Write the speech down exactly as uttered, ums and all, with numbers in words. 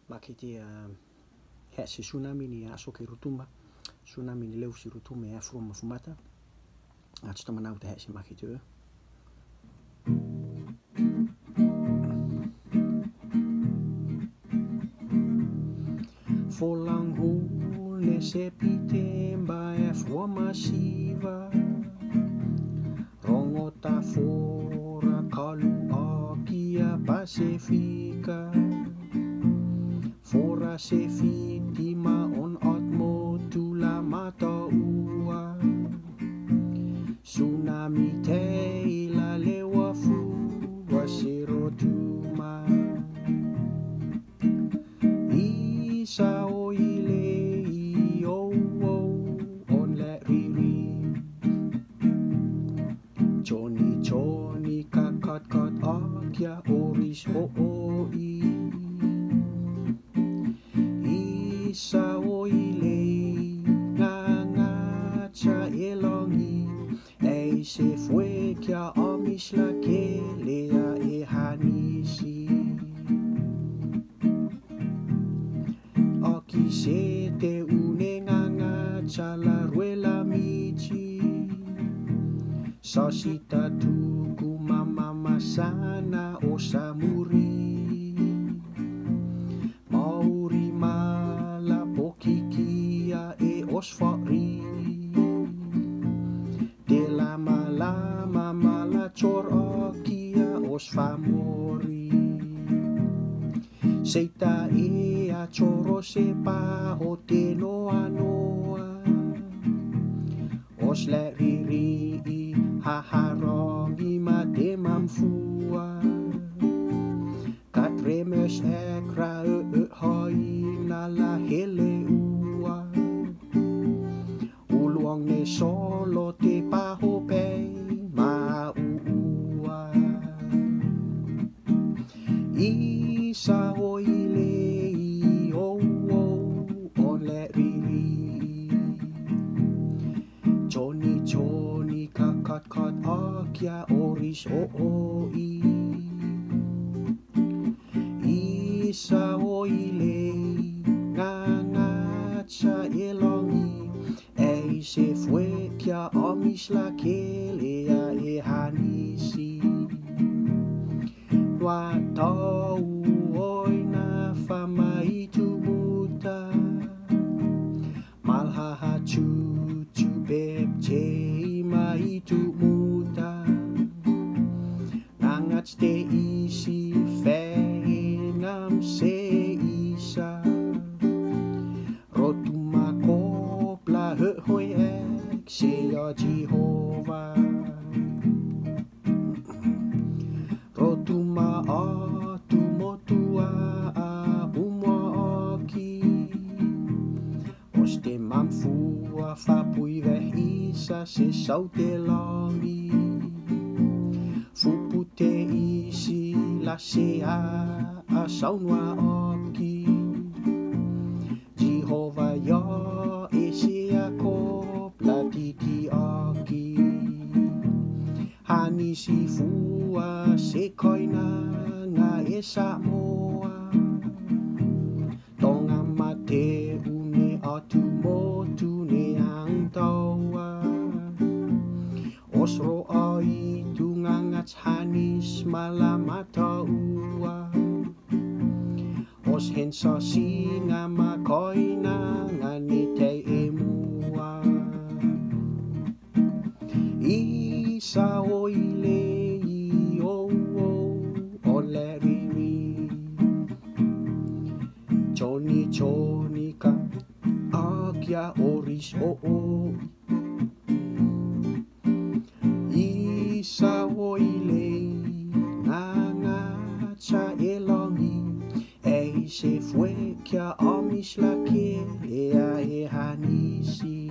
Makete hea se tsunami ni aso ke rutuma. Tsunami ni leu si rutuma e afro mafumata. Ats tamanau te hea se makete e. Volang hul ne september e froa masiva. Rongota fora kalu akia Pasifika. Fora se fitima on atmo tula mata ua. Tsunami teila lewa fu wasiro tuma. Isa o ile i o o on le riri. Johnny Johnny kakat kat akia oris o o i. Isa o ile nga nga cha elongi. E se fue kia amis la kelea e hanisi. Aki se te une nga nga cha la ruela michi. Sasita tuku mama masana o samuri. Mauri mala pokikia e osfari. De lama lama mala chor akia osfamori. Seita e a choro se pa ho te noa noa. Os le riri i haharongi ma te mamfua. Katremes ekra e e haina la hele ua. Uluang ne solo te paho pei ma ua. Isa o ile i o o on le riri. Johnny Johnny kakat kat akia oris o o i. Isa o ile nga nga cha elongi. E se fue kia amis la kelea e hanisi. Wa tau oina famai tu muta. Malhaha chu chu beb che mai tu muta. Nangat te isi fe ngam se isa. Rotuma kopla he hoi ek se ya Jehovah. Rotuma atu motua a umwa aki. Os te mamfua fa pui vehisa se sau te langi. Fupu te isi la se a a saunwa aki. Jehovah ya e se a kopla titi aki. Hani si fua se koina nga e Samoa. Tonga mate une atu motu ne ang tawa. Osro ai tu ngangats hanis malamata ua. Os hensa singa makoina nga ni te emua. Isa o ile i o o on le riri. Johnny Johnny ka akia oris o o. Isa o ile nga nga cha elongi. E se fue kia amis la kelea e hanisi.